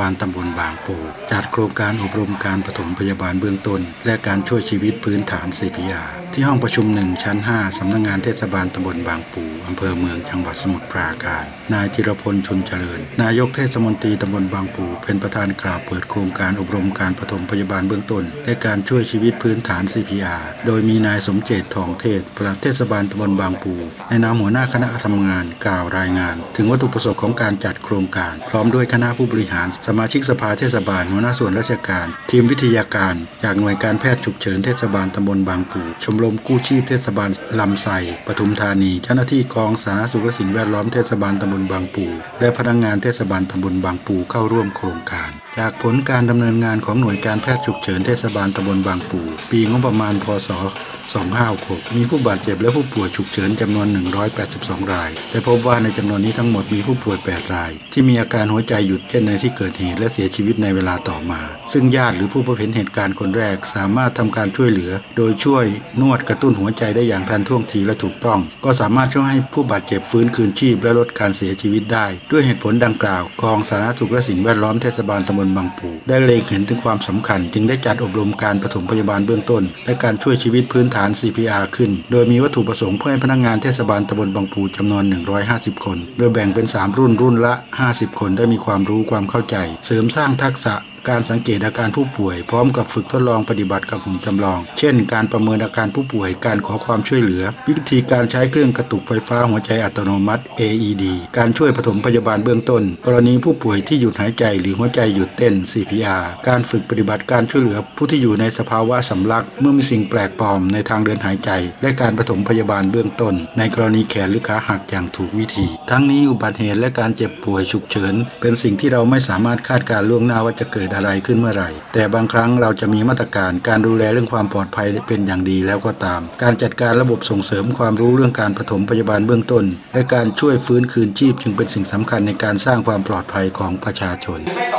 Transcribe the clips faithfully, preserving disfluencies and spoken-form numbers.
าลตำบลบางปูจัดโครงการอบรมการปฐมพยาบาลเบื้องต้นและการช่วยชีวิตพื้นฐาน ซี พี อาร์ ที่ห้องประชุมหนึ่งชั้นห้าสำนักงานเทศบาลตำบลบางปูอำเภอเมืองจังหวัดสมุทรปราการนายธีรพลชุนเจริญนายกเทศมนตรีตำบลบางปูเป็นประธานกล่าวเปิดโครงการอบรมการปฐมพยาบาลเบื้องต้นและการช่วยชีวิตพื้นฐาน ซี พี อาร์ โดยมีนายสมเจตทองเทศปลัดเทศบาลตำบลบางปูในนามหัวหน้าคณะทำงานกล่าวรายงานถึงวัตถุประสงค์ของการจัดโครงการพร้อมด้วยคณะผู้บริหารสมาชิกสภาเทศบาลหัวหน้าส่วนราชการทีมวิทยาการจากหน่วยการแพทย์ฉุกเฉินเทศบาลตำบลบางปูชมรมกู้ชีพเทศบาลลำไส้ปทุมธานีเจ้าหน้าที่กองสาธารณสุขและสิ่งแวดล้อมเทศบาลตำบลบางปูและพนักงานเทศบาลตำบลบางปูเข้าร่วมโครงการจากผลการดำเนินงานของหน่วยการแพทย์ฉุกเฉินเทศบาลตำบลบางปูปีงบประมาณพ.ศ. สองพันห้าร้อยหกสิบหกมีผู้บาดเจ็บและผู้ป่วยฉุกเฉินจำนวนหนึ่งร้อยแปดสิบสองรายแต่พบว่าในจำนวนนี้ทั้งหมดมีผู้ป่วยแปดรายที่มีอาการหัวใจหยุดเต้นในที่เกิดเหตุและเสียชีวิตในเวลาต่อมาซึ่งญาติหรือผู้พบเห็นเหตุการณ์คนแรกสามารถทำการช่วยเหลือโดยช่วยนวดกระตุ้นหัวใจได้อย่างทันท่วงทีและถูกต้องก็สามารถช่วยให้ผู้บาดเจ็บฟื้นคืนชีพและลดการเสียชีวิตได้ด้วยเหตุผลดังกล่าวกองสาธารณสุขและสิ่งแวดล้อมเทศบาลตำบลบางปูได้เล็งเห็นถึงความสำคัญจึงได้จัดอบรมการปฐมพยาบาลเบื้องต้นและการช่วยชีวิตพื้นฐาน ซี พี อาร์ ขึ้นโดยมีวัตถุประสงค์เพื่อให้พนักงานเทศบาลตำบลบางปูจำนวนหนึ่งร้อยห้าสิบคนโดยแบ่งเป็นสามรุ่นรุ่นละห้าสิบคนได้มีความรู้ความเข้าใจเสริมสร้างทักษะการสังเกตอาการผู้ป่วยพร้อมกับฝึกทดลองปฏิบัติกับหุ่นจำลองเช่นการประเมินอาการผู้ป่วยการขอความช่วยเหลือวิธีการใช้เครื่องกระตุกไฟฟ้าหัวใจอัตโนมัติ เอ อี ดี การช่วยปฐมพยาบาลเบื้องต้นกรณีผู้ป่วยที่หยุดหายใจหรือหัวใจหยุดเต้น ซี พี อาร์ การฝึกปฏิบัติการช่วยเหลือผู้ที่อยู่ในสภาวะสำลักเมื่อมีสิ่งแปลกปลอมในทางเดินหายใจและการปฐมพยาบาลเบื้องต้นในกรณีแขนหรือขาหักอย่างถูกวิธีทั้งนี้อุบัติเหตุและการเจ็บป่วยฉุกเฉินเป็นสิ่งที่เราไม่สามารถคาดการณ์ล่วงหน้าว่าจะเกิดอะไรขึ้นเมื่อไหร่แต่บางครั้งเราจะมีมาตรการการดูแลเรื่องความปลอดภัยเป็นอย่างดีแล้วก็ตามการจัดการระบบส่งเสริมความรู้เรื่องการปฐมพยาบาลเบื้องต้นและการช่วยฟื้นคืนชีพจึงเป็นสิ่งสำคัญในการสร้างความปลอดภัยของประชาชน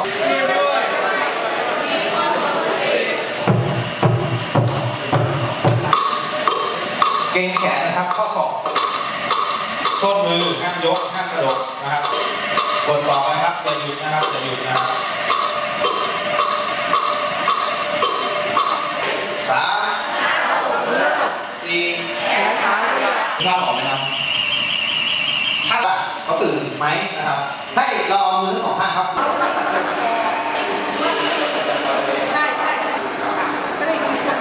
เกรงแขนนะครับข้อศอกส้นมือห้ามยกห้ามกระโดดนะครับกดต่อไปครับจะหยุดนะครับจะหยุดนะครับสามสี่ข้าวออกไหมครับถ้าเขาตื่นไหมนะครับให้เราเอามือสองข้างครับใช่ใช่ก็ได้ยินเสียง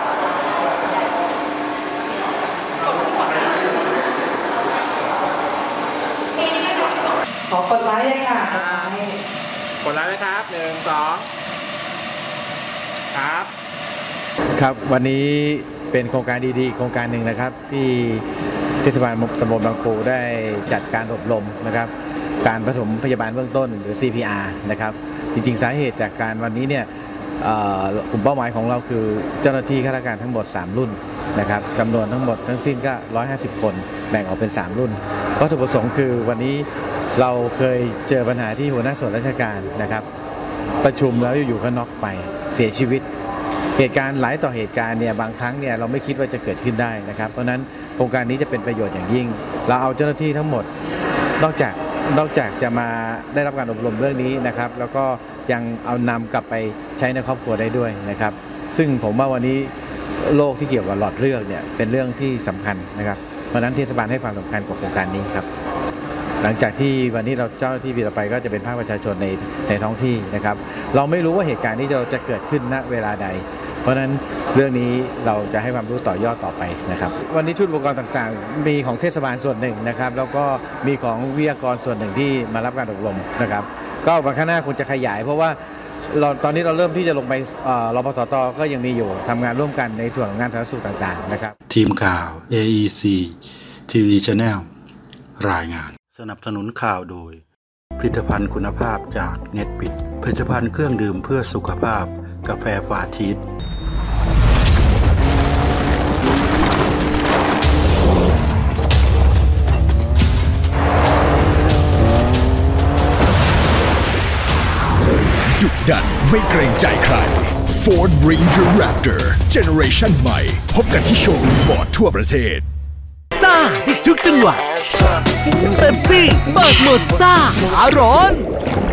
ขอกดไลค์เลยค่ะกดไลค์เลยครับหนึ่งสองครับครับวันนี้เป็นโครงการดีๆโครงการหนึ่งนะครับที่เทศบาลตำบลบางปูได้จัดการอบรมนะครับการปฐมพยาบาลเบื้องต้นหรือ ซี พี อาร์ นะครับจริงๆสาเหตุจากการวันนี้เนี่ยกลุ่มเป้าหมายของเราคือเจ้าหน้าที่ข้าราชการทั้งหมดสามรุ่นนะครับจำนวนทั้งหมดทั้งสิ้นก็หนึ่งร้อยห้าสิบคนแบ่งออกเป็นสามรุ่นวัตถุประสงค์คือวันนี้เราเคยเจอปัญหาที่หัวหน้าส่วนราชการนะครับประชุมแล้วอยู่ๆก็น็อกไปเสียชีวิตเหตุการณ์หลายต่อเหตุการณ์เนี่ยบางครั้งเนี่ยเราไม่คิดว่าจะเกิดขึ้นได้นะครับเพราะนั้นโครงการนี้จะเป็นประโยชน์อย่างยิ่งเราเอาเจ้าหน้าที่ทั้งหมดนอกจากนอกจากจะมาได้รับการอบรมเรื่องนี้นะครับแล้วก็ยังเอานำกลับไปใช้ในครอบครัวได้ด้วยนะครับซึ่งผมว่าวันนี้โรคที่เกี่ยวกับหลอดเลือดเนี่ยเป็นเรื่องที่สำคัญนะครับเพราะนั้นเทศบาลให้ความสำคัญกับโครงการนี้ครับหลังจากที่วันนี้เราเจ้าหน้าที่เราไปก็จะเป็นภาคประชาชนในในท้องที่นะครับเราไม่รู้ว่าเหตุการณ์นี้จะจะเกิดขึ้นณเวลาใดเพราะฉะนั้นเรื่องนี้เราจะให้ความรู้ต่อยอดต่อไปนะครับวันนี้ชุดอุปกรณ์ต่างๆมีของเทศบาลส่วนหนึ่งนะครับแล้วก็มีของวิทยากรส่วนหนึ่งที่มารับการอบรมนะครับก็วันข้างหน้าคงจะขยายเพราะว่าเราตอนนี้เราเริ่มที่จะลงไปรปสต.ก็ยังมีอยู่ทำงานร่วมกันในส่วนของงานสาธารณสุขต่างๆนะครับทีมข่าว เอ อี ซี ที วี Channel รายงานสนับสนุนข่าวโดยผลิตภัณฑ์คุณภาพจากเน็ตปิดผลิตภัณฑ์เครื่องดื่มเพื่อสุขภาพกาแฟฟาชีสดุดันไม่เกรงใจใคร Ford Ranger Raptor Generation ใหม่พบกันที่โชว์รูมฟอร์ดทั่วประเทศซ่าอีกทุกจังหวะเป๊ปซี่เปิดโหมดซ่าขาร้อน